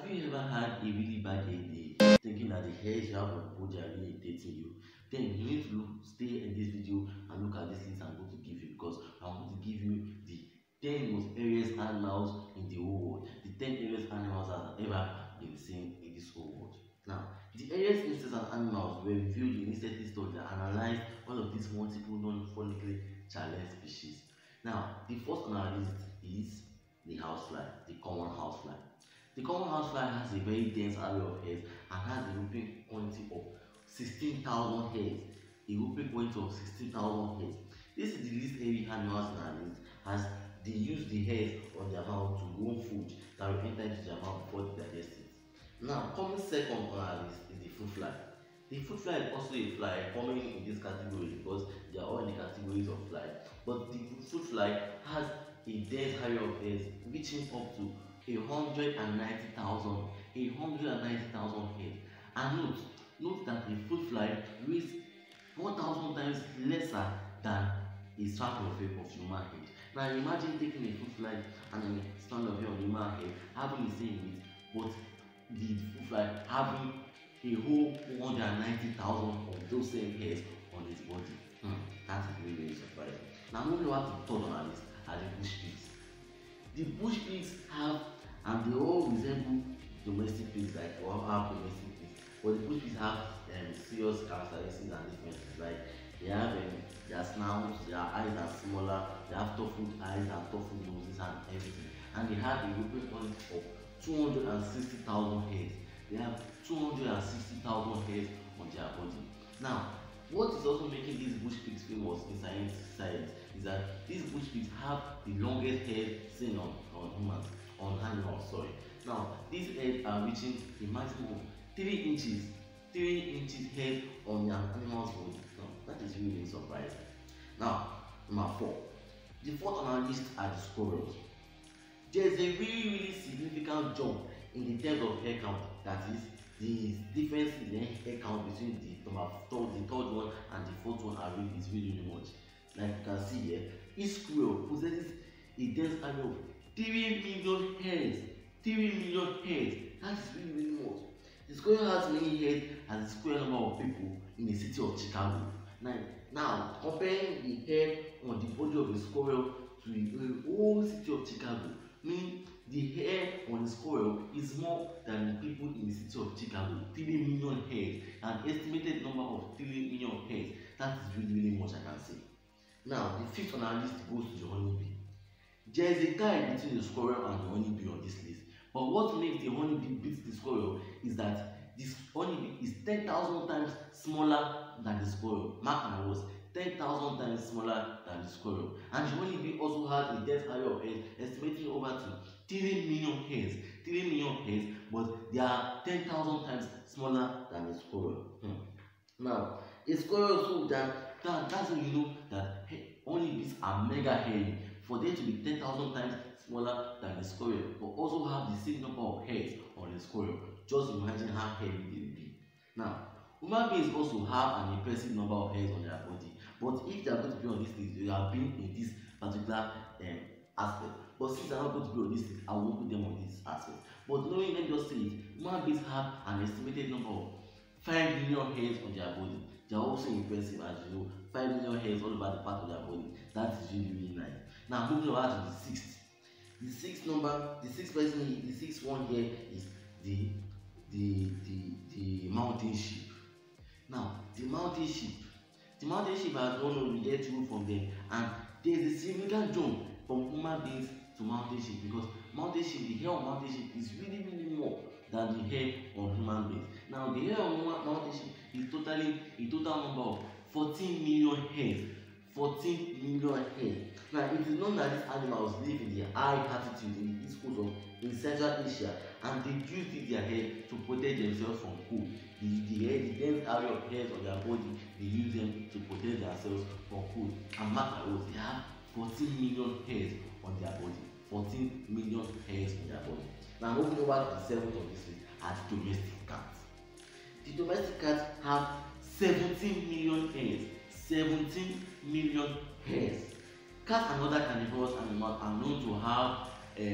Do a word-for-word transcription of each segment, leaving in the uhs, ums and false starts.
you ever had a really bad hair day, thinking that the hairs you have on your body are really irritating you? Then you need to look, stay in this video and look at this list I'm going to give you, because I'm going to give you the ten most areas animals in the whole world. The ten areas animals that have ever been seen in this whole world. Now, the areas insects and animals were reviewed in recent study that analyzed all of these multiple non-phonically challenged species. Now, the first on our list is the housefly, the common housefly. The common housefly has a very dense array of hairs and has a whooping quantity of sixteen thousand hairs. A whooping quantity of sixteen thousand hairs. This is the least hairy animals in our list, as they use the hairs on their mouth to grow food that will enter into their mouth before they digest it. Now, coming second on our list is the fruit fly. The fruit fly is also a fly coming in this category because they are all in the categories of fly. But the fruit fly has a dense array of hairs reaching up to a hundred and ninety thousand, a hundred and ninety thousand hairs. And note, note that the fruit fly weighs one thousand times lesser than a strand of hair of human head. Now imagine taking a fruit fly and a strand of hair on human head having the same weight, but the fruit fly having a whole one hundred and ninety thousand of those same hairs on its body. Hmm, that is really, really surprising. Now moving on to the third on our list are the bush pigs. The bush pigs have, and they all resemble domestic pigs, like we all have domestic pigs, but the bush pigs have um, serious characteristics and differences. Like they have um, their snouts, their eyes are smaller, they have toughened eyes and toughened noses and everything, and they have a whooping quantity of two hundred and sixty thousand hairs. They have two hundred and sixty thousand hairs on their body. Now, what is also making these bush pigs famous in science, science is that these bush pigs have the longest hair seen on, on humans, on animals, sorry. Now, these hairs are reaching a maximum of three inches, three inches hair on an animal's body. Now, that is really, really surprising. Now, number four. The fourth on our list are the squirrels. There is a really, really significant jump in the terms of hair count. That is, the difference in the hair count between the number third, the third one and the fourth one are really, is really, really much. Like you can see here, each squirrel possesses a dense array of three million hairs. three million hairs. That is really, really much. The squirrel has many hairs as the square number of people in the city of Chicago. Now, now comparing the hair on the body of a squirrel to the whole city of Chicago, meaning the hair on the squirrel is more than the people in the city of Chicago. three million hairs, an estimated number of three million hairs. That is really, really much, I can say. Now, the fifth on our list goes to the honeybee. There is a tie between the squirrel and the honeybee on this list. But what makes the honeybee beat the squirrel is that this honeybee is ten thousand times smaller than the squirrel. Mark my words, ten thousand times smaller than the squirrel. And the honeybee also has a dense array of hairs, estimating over to three million hairs. three million hairs, but they are ten thousand times smaller than the squirrel. Hmm. Now, a squirrel, so that, that that's when you know that hey, honeybees are mega hairy. For them to be ten thousand times smaller than the squirrel, but also have the same number of hairs on the squirrel. Just imagine how hairy they will be. Now, human beings also have an impressive number of hairs on their body, but if they are going to be on this list, they have been in this particular um, aspect. But since they are not going to be on this list, I won't put them on this aspect. But knowing them just say it, human beings have an estimated number of five million hairs on their body. They are also impressive, as you know, five million hairs all over the part of their body. That is really, really nice. Now, moving over to the sixth. The sixth number, the sixth person, the sixth one here is the the the the mountain sheep. Now, the mountain sheep, the mountain sheep has one of the get rule from them, and there is a significant jump from human beings to mountain sheep, because mountain sheep, the hair on mountain sheep is really, really more than the hair on human beings. Now, the hair on mountain sheep is totally a total number of fourteen million hairs. fourteen million hairs. Now, it is known that these animals live in the high altitude in the east coast of in Central Asia, and they use their hair to protect themselves from cold. The, the hair, the dense area of hairs on their body, they use them to protect themselves from cold. And mark my words, they have fourteen million hairs on their body. fourteen million hairs on their body. Now, moving over to the seventh of this list are the domestic cats. The domestic cats have seventeen million hairs. seventeen million hairs. Cats and other carnivorous animals are known to have uh,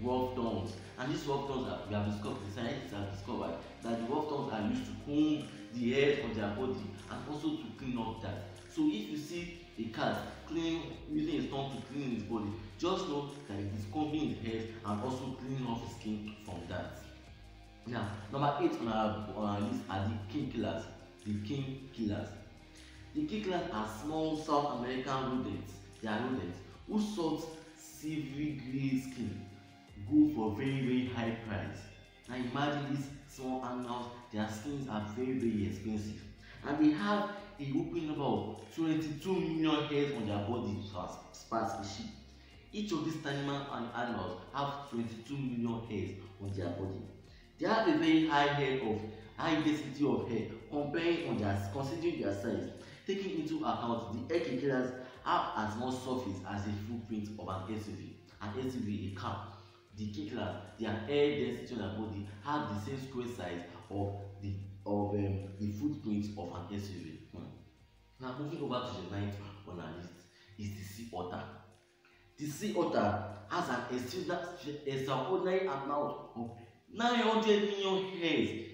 rough tongues, and these rough tongues are, we have discovered, the scientists have discovered that the rough tongues are used to comb the hair on their body and also to clean up that. So if you see a cat clean using his tongue to clean his body, just know that it is combing his hair and also cleaning off his skin from that. Now, number eight on our, on our list are the king killers. The king killers. The king killers are small South American rodents. They are rodents who sought silvery grey skin go for very very high price. Now imagine these small animals, their skins are very very expensive, and they have a whopping number of twenty-two million hairs on their body per species. Each of these animal and animals have twenty-two million hairs on their body. They have a very high hair of high density of hair comparing on their considering their size. Taking into account the hair killers have as much surface as a footprint of an S U V. An S U V, a car. The killers, their hair density on their body have the same square size of the of um, the footprint of an S U V. Hmm. Now moving over to the ninth on our list is the sea otter. The sea otter has an extraordinary amount of nine hundred million hairs.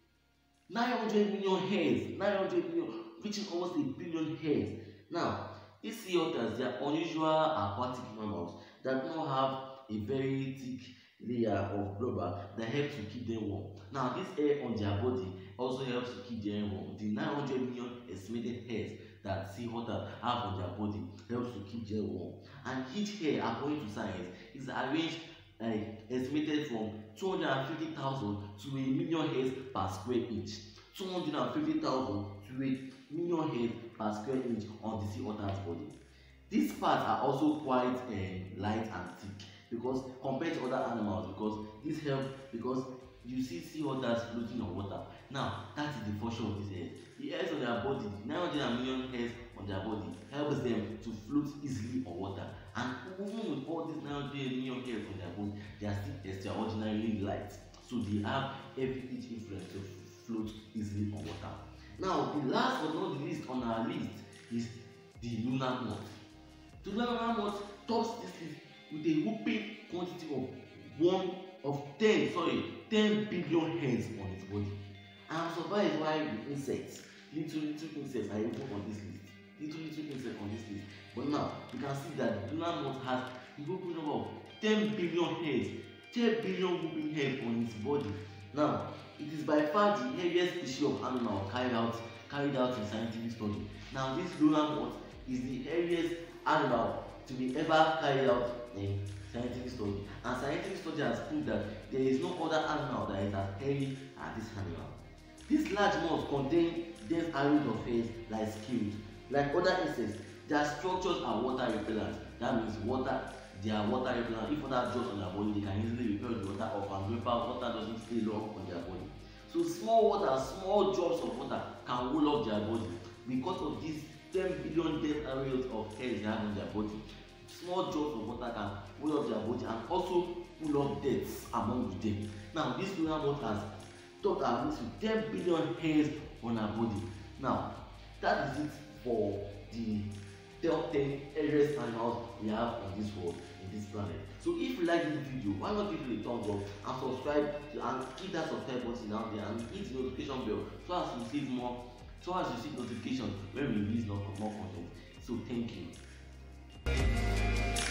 nine hundred million hairs. nine hundred million, reaching almost a billion hairs. Now, these sea otters, they are unusual aquatic mammals that now have a very thick layer of blubber that helps to keep them warm. Now, this hair on their body also helps to keep them warm. The nine hundred million estimated hairs that sea otters have on their body helps to keep them warm. And each hair, according to science, is arranged like estimated from two hundred fifty thousand to a million hairs per square inch. two hundred fifty thousand to a million hairs per square inch on the sea otter's body. These parts are also quite uh, light and thick because compared to other animals, because this help because you see sea otters floating on water. Now that is the function of these hairs. The hairs on their body, nine hundred million hairs on their body, helps them to float easily on water. And even with all these nine hundred million hairs on their body, they are still extraordinarily light. So they have every each influence to float easily on water. Now the last but not the least on our list is the lunar moth. The lunar moth tops this list with a whopping quantity of one of ten sorry ten billion hairs on its body. I am surprised why the insects, little little insects, are even on this list. Little little insects on this list. But now you can see that the lunar moth has a whopping number of ten billion hairs, ten billion whooping hairs on its body. Now it is by far the hairiest species of animal carried out carried out in scientific study. Now this lunar moth is the hairiest animal to be ever carried out in scientific study, and scientific study has proved that there is no other animal that is as hairy as this animal. This large moth contain dense arrays of hairs like scales. Like other insects, their structures are water repellent. That means water, they are water repellent. If water drops on their body, they can easily repel the water off, and remember, water doesn't stay long on their body. So small water, small drops of water can roll up their body because of these ten billion dense arrays of hairs they have on their body. Small drops of water can roll up their body and also pull up death among them. Now this lunar moth has topped at least with ten billion hairs on her body. Now that is it for the top ten hairiest animals we have on this world, in this planet. So if you like this video, why not give it a thumbs up and subscribe to, and hit that subscribe button down there and hit the notification bell so as you receive more so as you receive notification when we release more, more content. So thank you.